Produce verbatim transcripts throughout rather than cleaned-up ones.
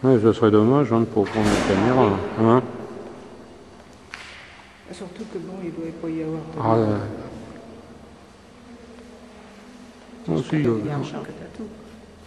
Ouais, ce serait dommage hein, pour prendre la caméra. Hein. Surtout que bon, il ne doit pas y avoir. Ah, euh... non, si, Il euh... y a un champ que t'as tout.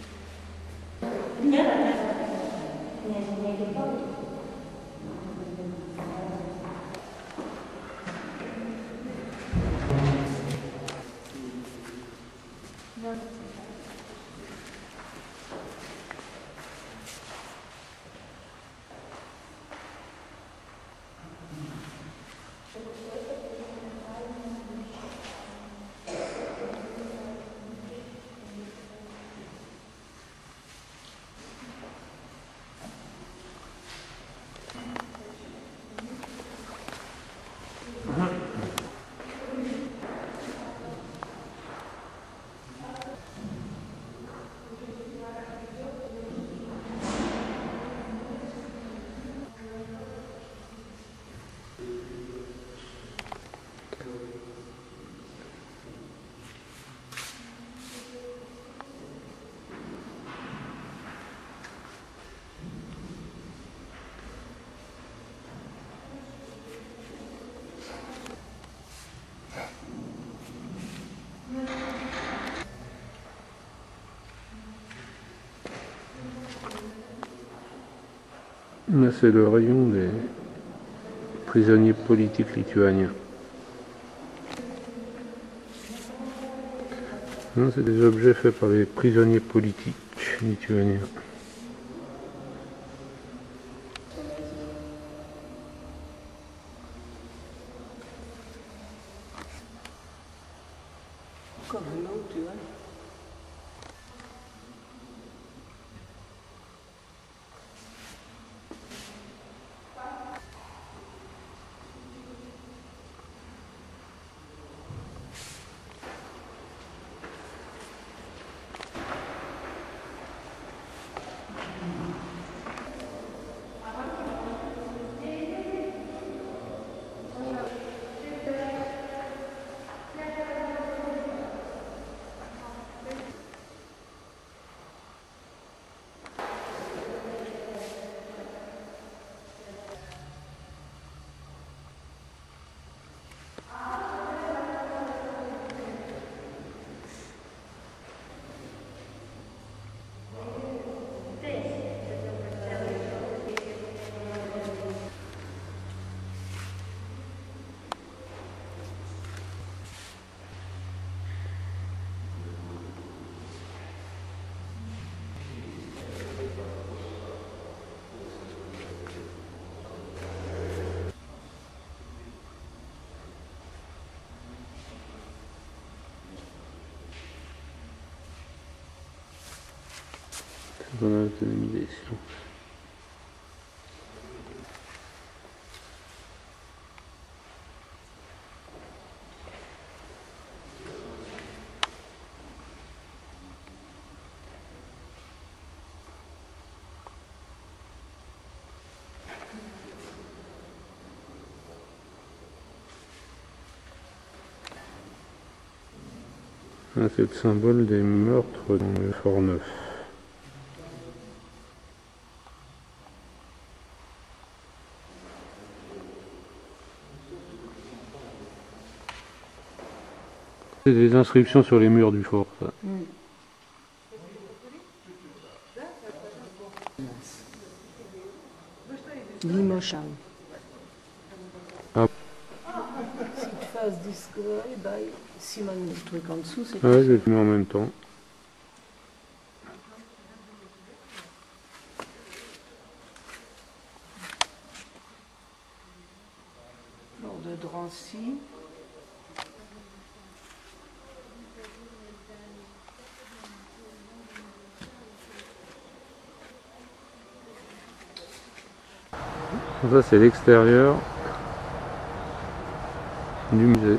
Là, c'est le rayon des prisonniers politiques lituaniens. Non, c'est des objets faits par les prisonniers politiques lituaniens. Comme l'eau, tu vois. Dans l'autonomisation. C'est le symbole des meurtres dans le Fort Neuf. C'est des inscriptions sur les murs du fort, ça. Mm. Limochal. Ah. Si tu fasses discovery, bah, si on met le truc en dessous, c'est Ouais, j'ai mis en même temps. Lors de Drancy. Ça, c'est l'extérieur du musée.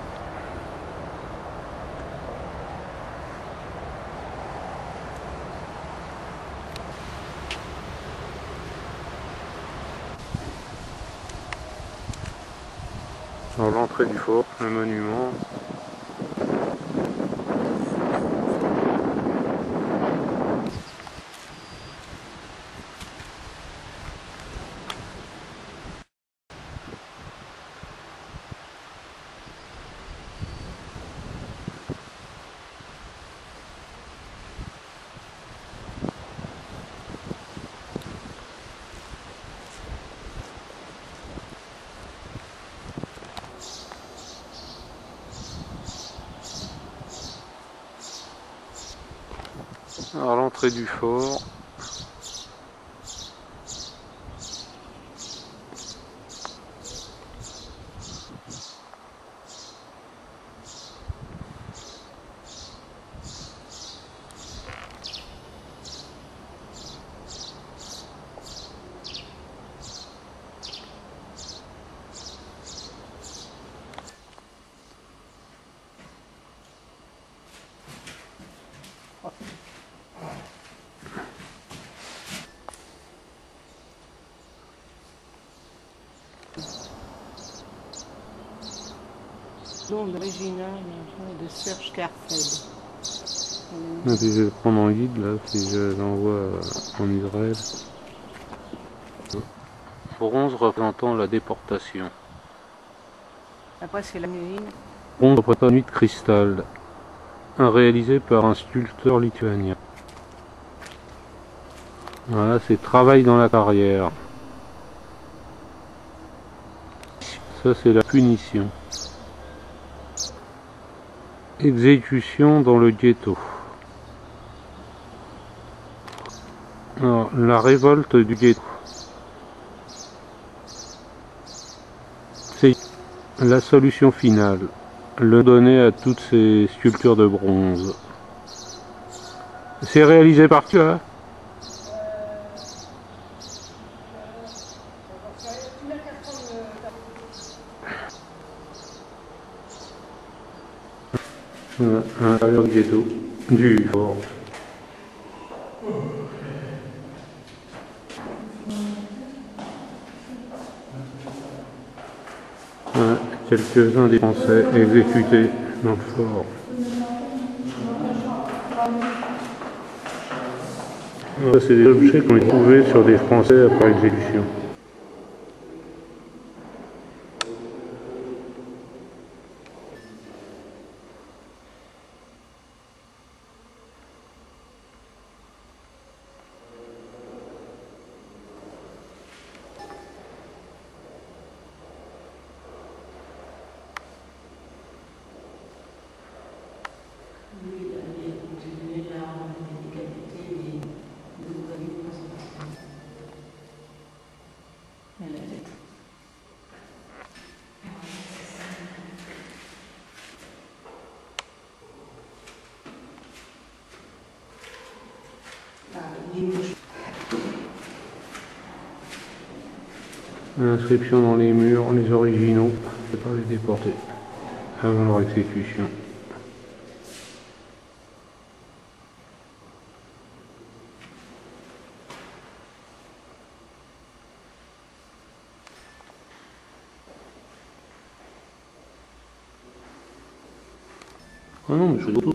Alors l'entrée du fort, le monument. À l'entrée du fort. Nom original de Serge Karfeld. Et puis je vais le prendre en guide là, si je l'envoie en Israël. Bronze représentant la déportation. Après c'est la nuit. Bronze représentant la nuit de cristal, réalisé par un sculpteur lituanien. Voilà, c'est travail dans la carrière. Ça c'est la punition. Exécution dans le ghetto. Alors, la révolte du ghetto. C'est la solution finale. Le donner à toutes ces sculptures de bronze. C'est réalisé par qui là ? À l'intérieur du ghetto, du fort. Voilà, quelques-uns des Français exécutés dans le fort. Ça, c'est des objets qu'on a trouvés sur des Français après exécution. L'inscription dans les murs, les originaux, c'est pas les déportés avant leur exécution. Ah non, mais je fais d'autres.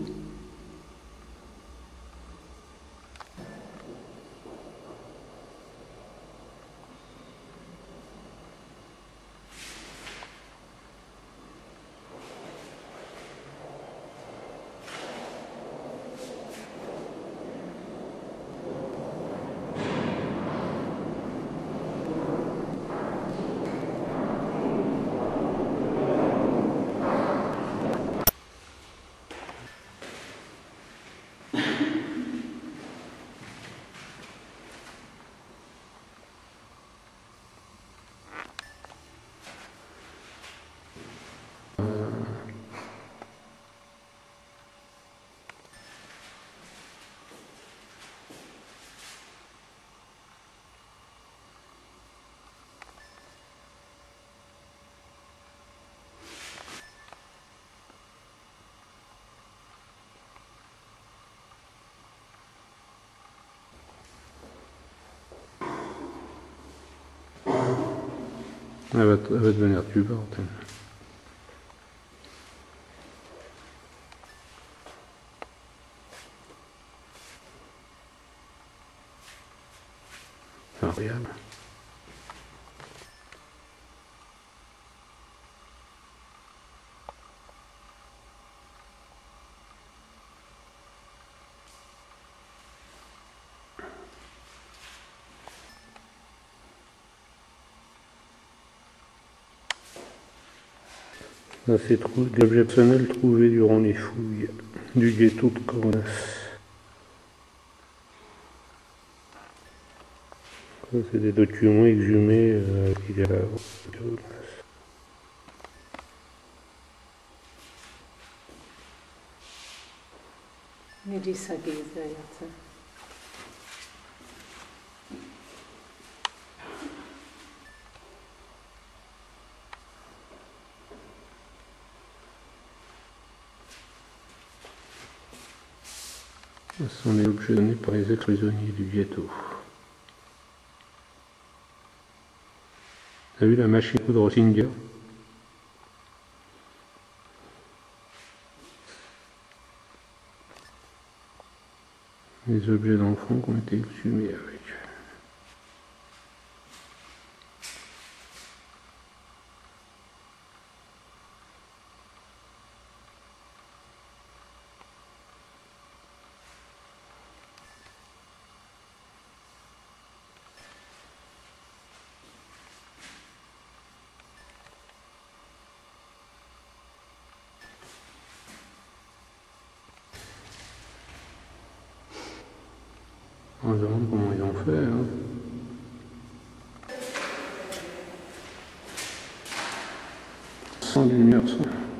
Elle va, elle va devenir tubante. C'est incroyable. Ça, c'est des objets personnels trouvés durant les fouilles du ghetto de Kaunas. C'est des documents exhumés euh, qu'il y a là. Melissa Gese jetzt. Ce sont les objets donnés par les ex-prisonniers du ghetto. T'as vu la machine à coudre Singer? Les objets d'enfants qui ont été exhumés avec. On se demande comment ils ont fait. Hein. Sans lumière, ça.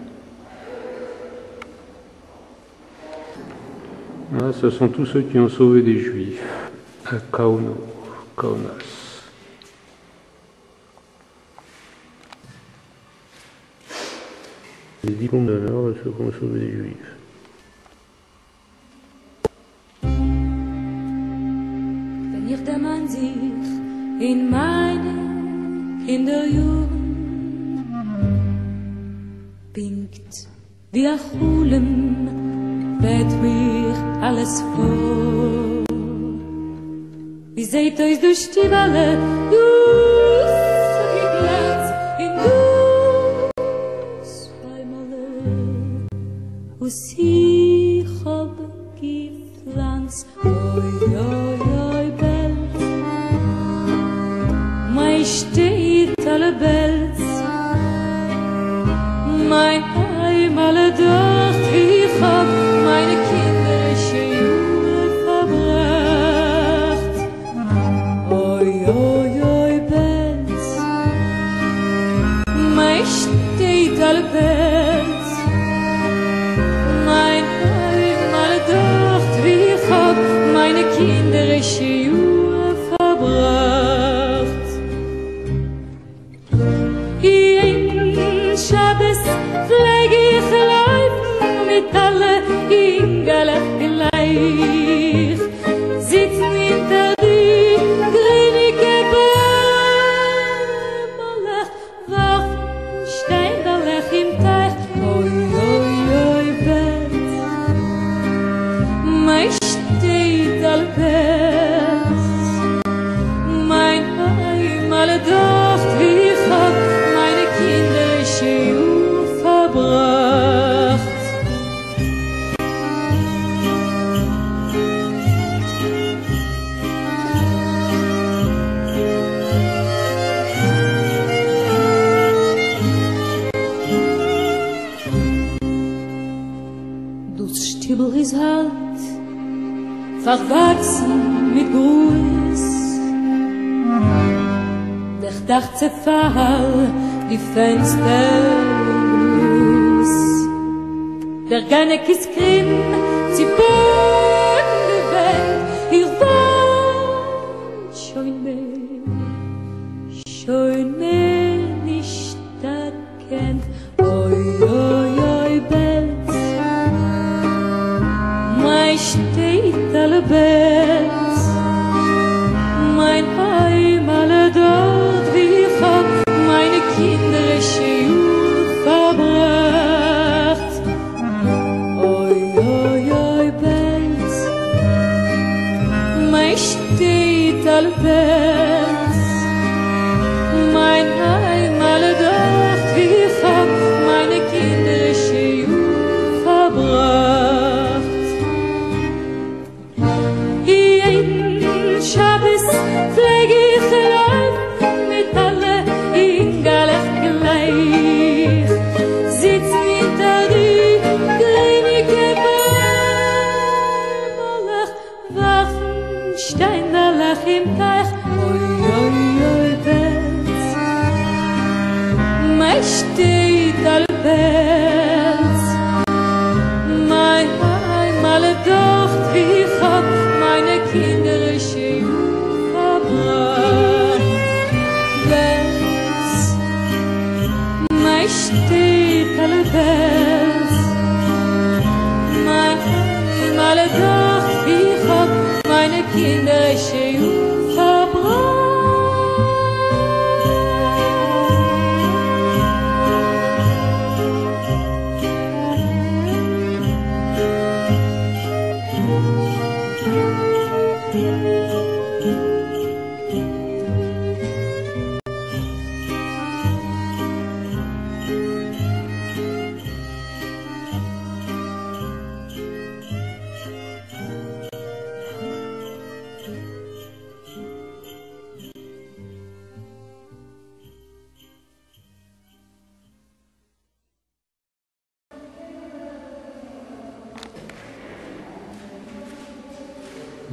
Là, ce sont tous ceux qui ont sauvé des Juifs à Kauno, Kaunas. Les diplômes d'honneur de ceux qui ont sauvé des Juifs. Der man sich in meine Kinderjugend pinkt wie ein Hulem, weht mir alles vor. Wie seht euch durch die Welle, durch die Glanz in dus Heimale, wo sie hab gepflanzt, oi, oi, oi, steht alle Welt, mein Heim alle dort, ich hab meine kinderische Jugend verbracht. Oi, oi, oi, Welt, mein steht alle Welt, mein Heim alle dort, ich hab meine kinderische Jugend verbracht. Shabbos pfleg ich laufen mit alle Ingele gleich, sitzen hinter die grünige Bäume, warten Steinberlech im Teich, oi, oi, oi, Bett, mein steht all Bett, mein Heim alle dort, wie ich hab meine Kinder verbracht. Dus Stiebel ist halt verwachsen mit Gruß, der Dach zerfall, die Fenster los. Der Ganek ist grimm, sie bohren die Welt, ihr wollt schon mehr, schon mehr nicht erkennt. Oi, oi, oi, Welt, mein steht alle Welt, mein Heim alle dort, wie ich hab meine kinderische Jugend verbracht. Oi, oi, oi, Welt, mein steht alle Welt, mein Heim alle dort, wie ich hab meine kinderische Jugend verbracht. Jeden Shabbos pfleg ich laufen mit alle Ingalech gleich, sitzen hinter die grünige Bäume, warfen Steinberlech im Teich, oi,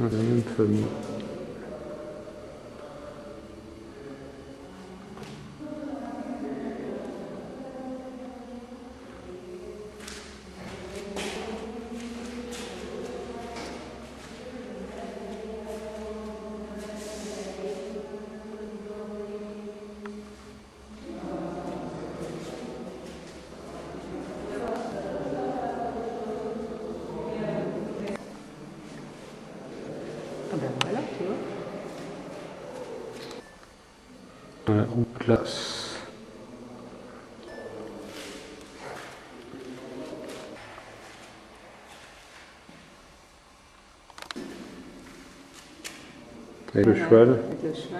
La même famille. Ah ben voilà, tu vois. Voilà, en classe. Avec le cheval. Avec le cheval.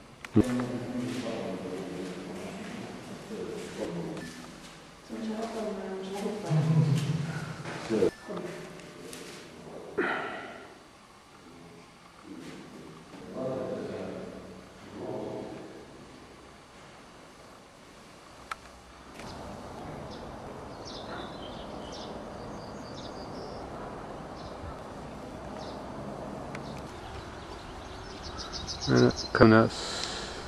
Voilà, connasse.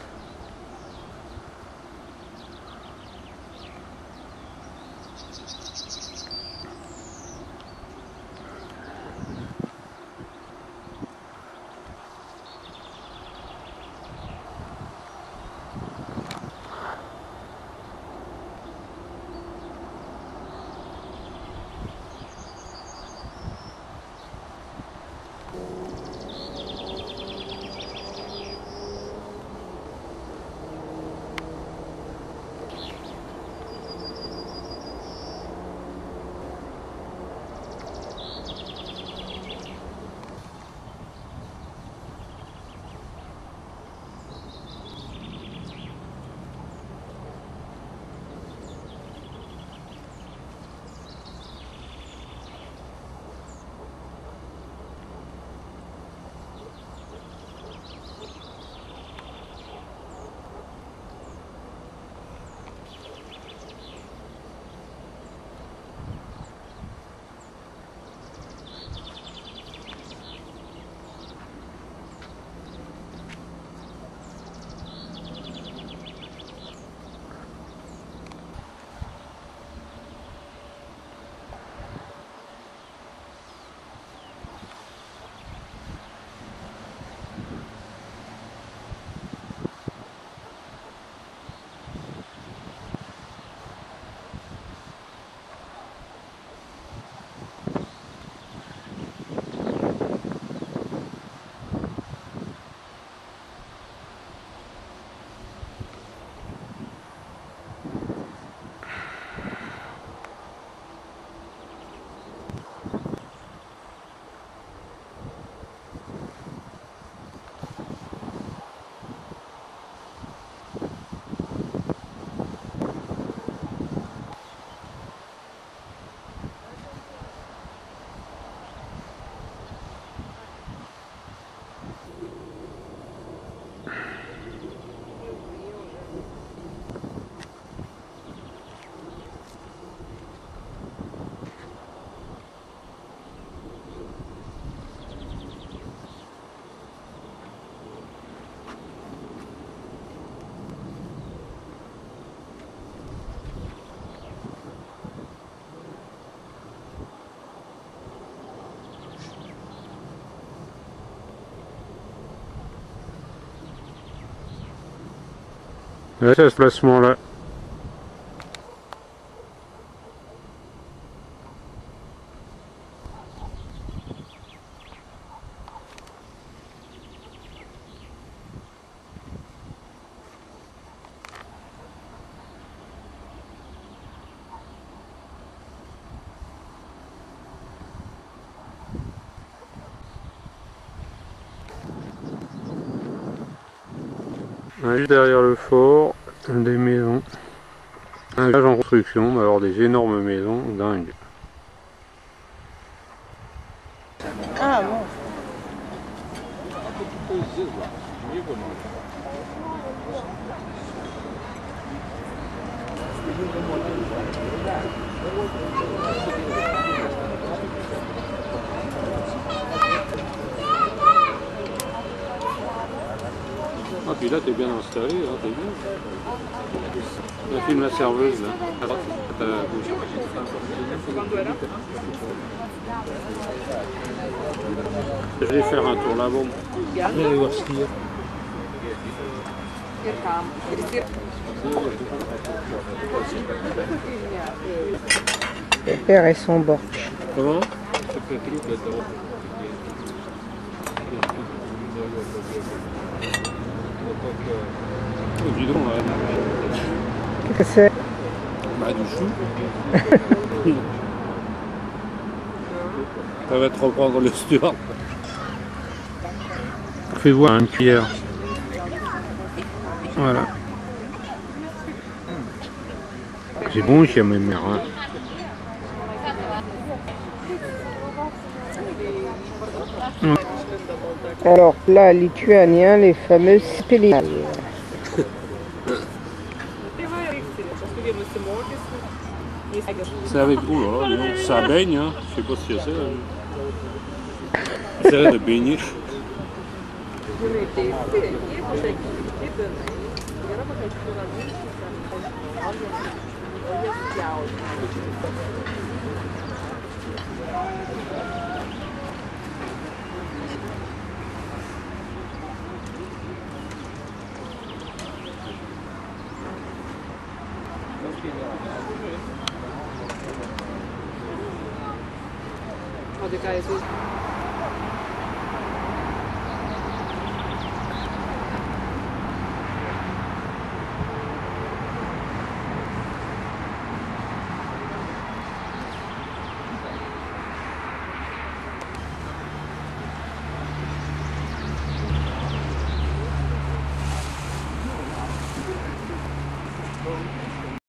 Ouais, c'est à ce placement-là. Ouais, juste derrière le fort, des maisons. Un village en construction, mais alors des énormes maisons dingues. Ah bon. Ah, puis là, t'es bien installé, hein, t'es bien. On filme la serveuse, là. À droite, à la gauche. Je vais faire un tour là-bas. Allez voir ce qu'il y a. Le père et son borch. Comment? Oh, dis donc, ouais. Qu'est-ce que c'est? Bah, du chou. Ça va te reprendre le steward. Fais voir une cuillère. Voilà. C'est bon chez ma mère. Hein. Alors, plat lituanien, les fameuses spéliales. C'est avec... Oh là là, non, ça baigne, hein. Je sais pas ce que c'est. C'est là de baigner. Oh, the guy is